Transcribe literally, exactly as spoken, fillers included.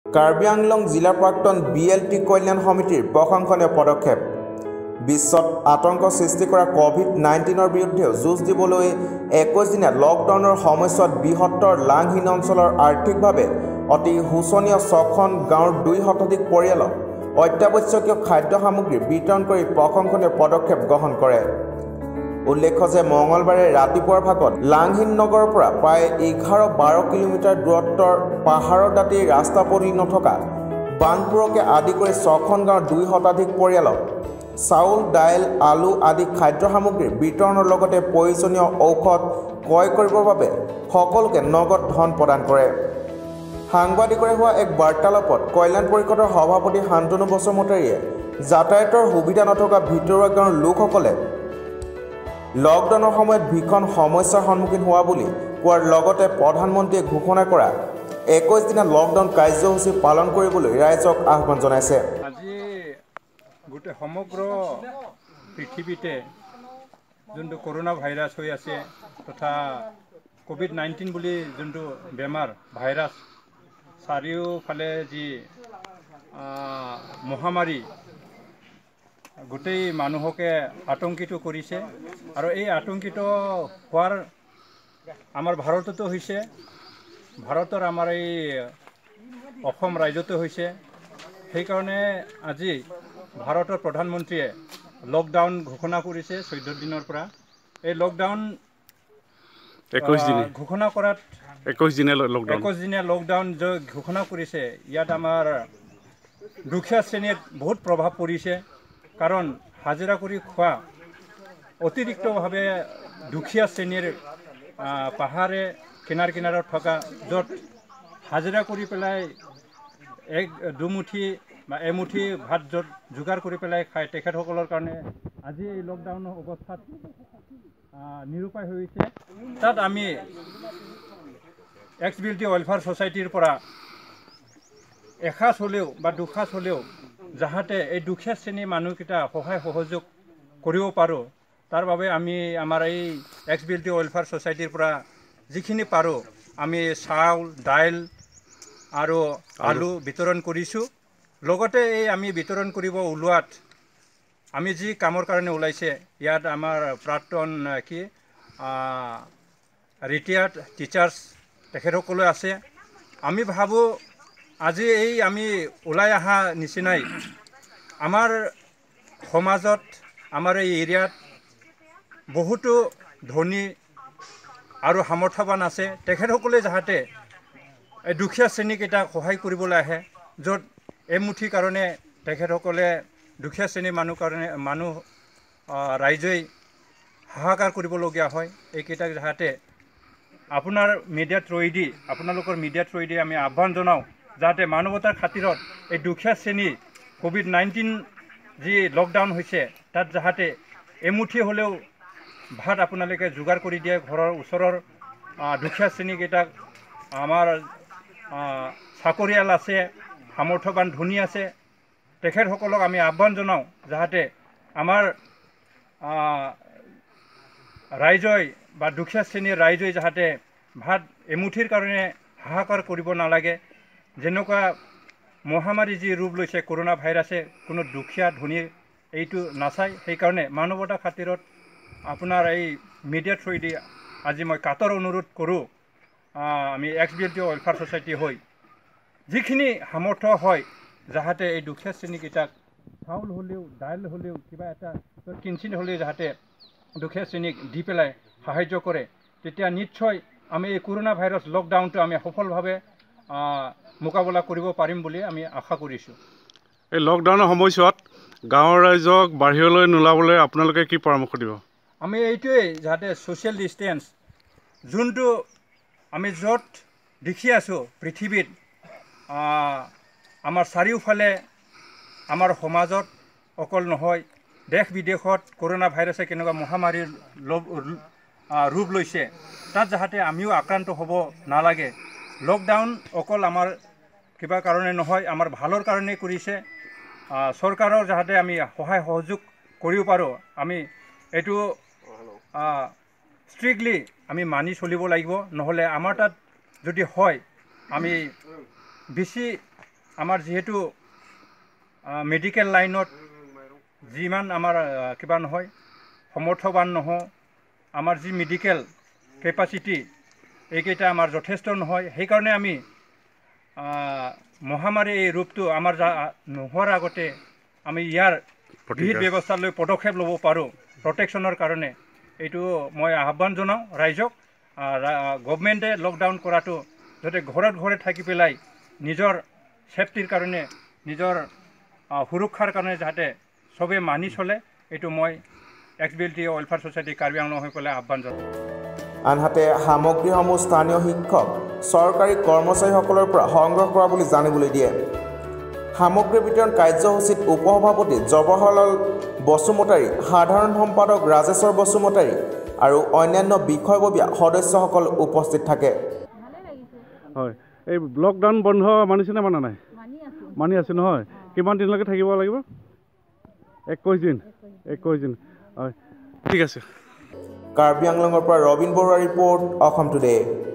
কাৰ্বি আংলং জিলা প্ৰাক্তন B L T কল্যাণ সমিতিৰ প্ৰশংসনীয় পদক্ষেপ বিশ্বত আতংক সৃষ্টি কৰা কোভিড নাইণ্টিনৰ বিৰুদ্ধে যুঁজ দিবলৈ একৈশ দিনীয়া লকডাউনৰ সময়ছোৱাত বৃহত্তৰ লাংহীন অঞ্চলৰ আৰ্থিকভাৱে অতি শোচনীয় ছখন গাঁৱৰ দুই শতাধিক পৰিয়ালক অত্যাৱশ্যকীয় খাদ্য সামগ্ৰী বিতৰণ কৰি প্ৰশংসনীয় পদক্ষেপ গ্ৰহণ কৰে। উল্লেখ্য যে মঙলবাৰে ৰাতিপুৱাৰ ভাগত লাংহীন নগৰৰ পৰা প্ৰায় এঘাৰ বাৰ কিলোমিটাৰ দূৰত্বৰ পাহাৰৰ দাঁতিৰ ৰাস্তা পদূলি নথকা বানপুৰকে আদি কৰি ছখন গাঁৱৰ দুই শতাধিক পৰিয়ালক চাউল দাইল আলু আদি খাদ্য সামগ্ৰীৰ বিতৰণৰ লগতে প্ৰয়োজনীয় ঔষধ ক্ৰয় কৰিবৰ বাবে সকলোকে নগদ ধন প্ৰদান কৰে। সাংবাদিকৰে হোৱা এক বাৰ্তালাপত কল্যাণ পৰিষদৰ সভাপতি শান্তনু বসুমতাৰীয়ে যাতায়াতৰ সুবিধা নথকা ভিতৰুৱা গাঁৱৰ লোকসকলে লকডাউনৰ সময়ত ভীষণ সমস্যাৰ সন্মুখীন হোৱা বুলি কোৱাৰ লগতে প্ৰধানমন্ত্ৰীয়ে ঘোষণা কৰা একৈশ দিনীয়া লকডাউন কাৰ্যসূচী পালন কৰিবলৈ ৰাইজক আহ্বান জনাইছে। আজি গোটেই সমগ্ৰ পৃথিৱীতে যোনটো কৰোনা ভাইৰাছ হৈ আছে তথা কোভিড নাইণ্টিন বুলি যোনটো বেমাৰ ভাইৰাছ চাৰিওফালে যি মহামাৰী গোটেই মানুহকে আতংকিত কৰিছে আৰু এই আতংকিত হোৱাৰ আমাৰ ভাৰততো হৈছে, ভাৰতৰ আমাৰ এই অসম ৰাজ্যতো হৈছে। সেইকাৰণে আজি ভাৰতৰ প্ৰধানমন্ত্ৰীয়ে লকডাউন ঘোষণা কৰিছে চৈধ্য দিনৰ পৰা। এই লকডাউন একৈশ দিন ঘোষণা কৰাত একৈশ দিনীয়া লকডাউন একৈশ দিনীয়া লকডাউন যে ঘোষণা কৰিছে ইয়াত আমাৰ দুখীয়া শ্ৰেণীত বহুত প্ৰভাৱ পৰিছে। কাৰণ হাজিৰা কৰি খোৱা অতিৰিক্তভাৱে দুখীয়া শ্ৰেণীৰ পাহাৰে কিনাৰ কিনাৰত থকা য'ত হাজিৰা কৰি পেলাই এক দুমুঠি বা এমুঠি ভাত য'ত যোগাৰ কৰি পেলাই খায় তেখেতসকলৰ কাৰণে আজি এই লকডাউনৰ অৱস্থাত নিৰুপায় হৈছে। তাত আমি X B L T welfare ছ'চাইটিৰ পৰা এসাঁজ হ'লেও বা দুসাঁজ হ'লেও যাহাতে এই দুখীয়া শ্ৰেণীৰ মানুহকেইটা সহায় সহযোগ কৰিব পাৰোঁ তাৰ বাবে আমি আমাৰ এই X B L T welfare ছ'চাইটিৰ পৰা যিখিনি পাৰোঁ আমি চাউল দাইল আৰু আলু বিতৰণ কৰিছোঁ। লগতে এই আমি বিতৰণ কৰিব ওলোৱাত আমি যি কামৰ কাৰণে ওলাইছে ইয়াত আমাৰ প্ৰাক্তন কি ৰিটায়াৰ্ড টিচাৰ্ছ তেখেতসকলে আছে। আমি ভাবোঁ আজি এই আমি ওলাই অহা নিচিনাই আমাৰ সমাজত আমাৰ এই এৰিয়াত বহুতো ধনী আৰু সামৰ্থ্যৱান আছে, তেখেতসকলে যাহাতে এই দুখীয়া শ্ৰেণীকেইটাক সহায় কৰিবলৈ আহে। য'ত এমুঠিৰ কাৰণে তেখেতসকলে দুখীয়া শ্ৰেণীৰ মানুহ কাৰণে মানুহ ৰাইজেই হাহাকাৰ কৰিবলগীয়া হয়। এইকেইটাক যাহাতে আপোনাৰ মিডিয়া থ্ৰুৱেদি আপোনালোকৰ মিডিয়া থ্ৰুৱেদি আমি আহ্বান জনাওঁ যাতে মানৱতাৰ খাতিৰত এই দুখীয়া শ্ৰেণী কোভিড নাইণ্টিন যি লকডাউন হৈছে তাত যাহাতে এমুঠি হ'লেও ভাত আপোনালোকে যোগাৰ কৰি দিয়ে। ঘৰৰ ওচৰৰ দুখীয়া শ্ৰেণীকেইটাক আমাৰ চাকৰিয়াল আছে, সামৰ্থ্যৱান ধনী আছে, তেখেতসকলক আমি আহ্বান জনাওঁ যাহাতে আমাৰ ৰাইজই বা দুখীয়া শ্ৰেণীৰ ৰাইজই যাহাতে ভাত এমুঠিৰ কাৰণে হাহাকাৰ কৰিব নালাগে। যেনেকুৱা মহামাৰী যি ৰূপ লৈছে কৰোনা ভাইৰাছে কোনো দুখীয়া ধনী এইটো নাচায়। সেইকাৰণে মানৱতাৰ খাতিৰত আপোনাৰ এই মিডিয়া থ্ৰুৱেদি আজি মই কাতৰ অনুৰোধ কৰোঁ আমি X B L T welfare society হৈ যিখিনি সামৰ্থ্য হয় যাহাতে এই দুখীয়া শ্ৰেণীকেইটাক চাউল হ'লেও দাইল হ'লেও কিবা এটা কিঞ্চিত হ'লেও যাহাতে দুখীয়া শ্ৰেণীক দি পেলাই সাহাৰ্য কৰে, তেতিয়া নিশ্চয় আমি এই কৰোনা ভাইৰাছ লকডাউনটো আমি সফলভাৱে মোকাবিলা কৰিব পাৰিম বুলি আমি আশা কৰিছোঁ। এই লকডাউনৰ সময়ছোৱাত গাঁৱৰ ৰাইজক বাহিৰলৈ নোলাবলৈ আপোনালোকে কি পৰামৰ্শ দিব? আমি এইটোৱেই যাতে ছ'চিয়েল ডিষ্টেঞ্চ যোনটো আমি য'ত দেখি আছোঁ পৃথিৱীত আমাৰ চাৰিওফালে আমাৰ সমাজত অকল নহয় দেশ বিদেশত কৰোনা ভাইৰাছে কেনেকুৱা মহামাৰীৰ ৰূপ লৈছে তাত যাহাতে আমিও আক্ৰান্ত হ'ব নালাগে। লকডাউন অকল আমাৰ কিবা কাৰণে নহয়, আমাৰ ভালৰ কাৰণেই কৰিছে। চৰকাৰৰ যাহাতে আমি সহায় সহযোগ কৰিব পাৰোঁ আমি এইটো ষ্ট্ৰিক্টলি আমি মানি চলিব লাগিব। নহ'লে আমাৰ তাত যদি হয় আমি বেছি আমাৰ যিহেতু মেডিকেল লাইনত যিমান আমাৰ কিবা নহয় সমৰ্থবান নহওঁ আমাৰ যি মেডিকেল কেপাচিটি এইকেইটা আমাৰ যথেষ্ট নহয় সেইকাৰণে আমি মহামাৰী এই ৰূপটো আমাৰ নোহোৱাৰ আগতে আমি ইয়াৰ বিহিত ব্যৱস্থা লৈ পদক্ষেপ ল'ব পাৰোঁ প্ৰটেকশ্যনৰ কাৰণে এইটো মই আহ্বান জনাওঁ ৰাইজক গভৰ্ণমেণ্টে লকডাউন কৰাটো যাতে ঘৰত ঘৰে থাকি পেলাই নিজৰ ছেফটিৰ কাৰণে নিজৰ সুৰক্ষাৰ কাৰণে যাতে চবেই মানি চলে এইটো মই X B L T welfare society Karbi Anglong হৈ পেলাই আহ্বান জনাওঁ আনহাতে সামগ্ৰীসমূহ স্থানীয় শিক্ষক চৰকাৰী কৰ্মচাৰীসকলৰ পৰা সংগ্ৰহ কৰা বুলি জানিবলৈ দিয়ে সামগ্ৰী বিতৰণ কাৰ্যসূচীত উপসভাপতি জৱাহৰলাল বসুমতাৰী সাধাৰণ সম্পাদক ৰাজেশ্বৰ বসুমতাৰী আৰু অন্যান্য বিষয়ববীয়া সদস্যসকল উপস্থিত থাকে হয় এই লকডাউন বন্ধ মানিছেনে মানা নাই মানি আছে নহয় কিমান দিনলৈকে থাকিব লাগিব একৈছ দিন একৈছ দিন হয় ঠিক আছে কাৰ্বি আংলঙৰ পৰা ৰবীন বৰুৱা ৰিপৰ্ট অসম টুডে।